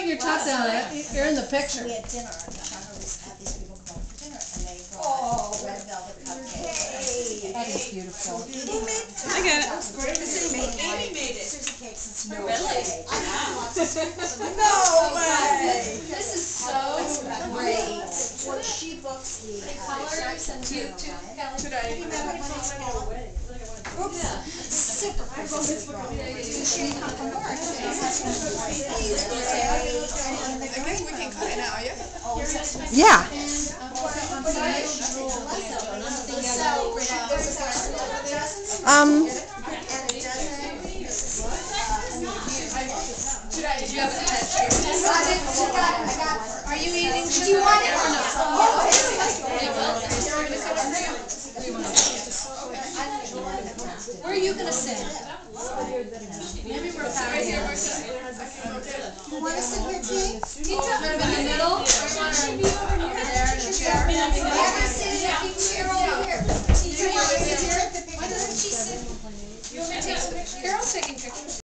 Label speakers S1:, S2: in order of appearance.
S1: your top down. You're in the picture.
S2: We had dinner. Had these people come for dinner, and they brought red velvet cupcakes.
S1: That is beautiful.
S2: Who made that?
S3: I got it.
S2: Amy made it. Susie cakes and snow
S3: Really?
S2: cakes. I have lots of sprinkles.
S3: No way!
S1: This is so
S2: Great. What she books the
S1: colors and
S2: two.
S3: Should I?
S2: Oops. Super Christmas from. She come from work.
S3: I guess we can cut it now, yeah?
S4: Yeah.
S1: Are you eating?
S2: Do you want it or not?
S1: Where are you going to sit? Maybe we're right here.
S2: You want to sit here, Tea?
S1: Teacher, in the middle? Over there in a chair?
S2: Yeah, sit in a chair over here. Do you want to sit here? Why doesn't she sit?
S1: Carol's taking pictures.